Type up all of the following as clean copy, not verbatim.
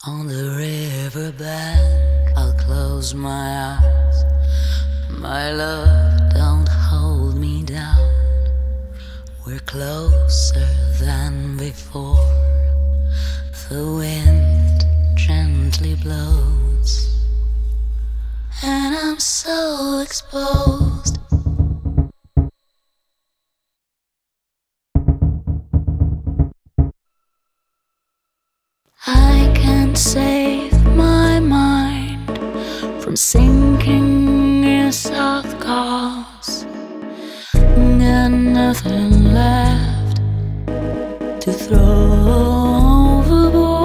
On the riverbank, I'll close my eyes. My love, don't hold me down. We're closer than before. The wind gently blows, and I'm so exposed. I can't save my mind from sinking in soft calls. Got nothing left to throw overboard.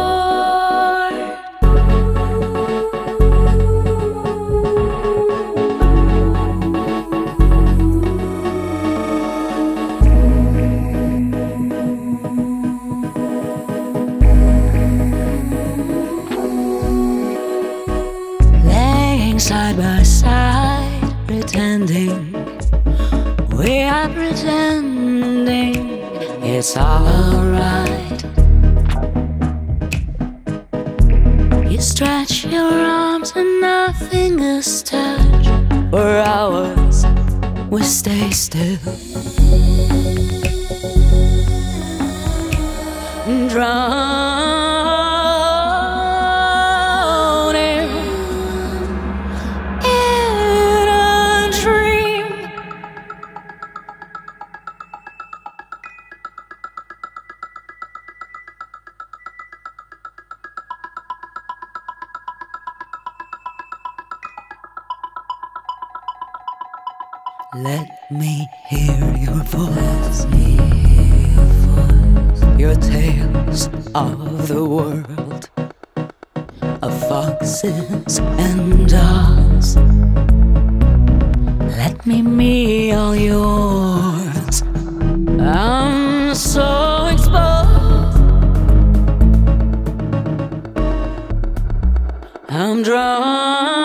Side by side, pretending we are pretending it's all alright. You stretch your arms and our fingers touch. For hours we stay still, drowning Let me hear your voice, your tales of the world, of foxes and dogs. Let me be all yours. I'm so exposed. I'm drowning.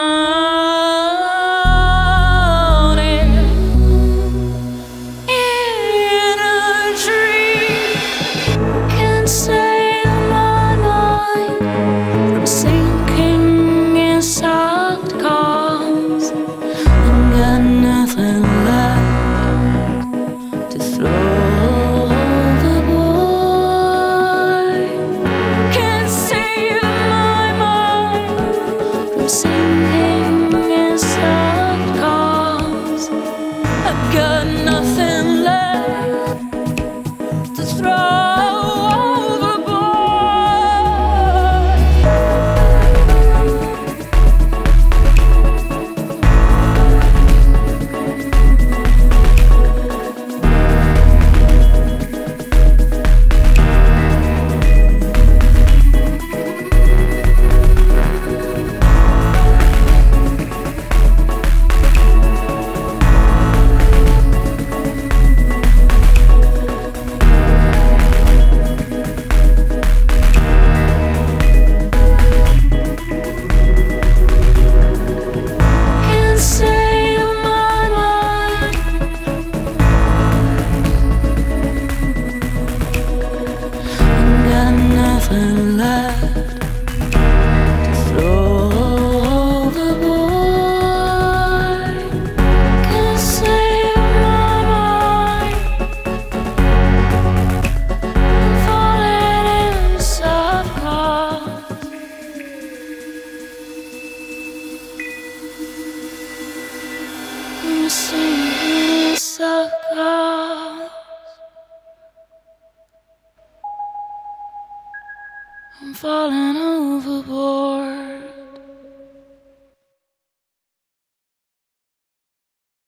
I'm falling overboard.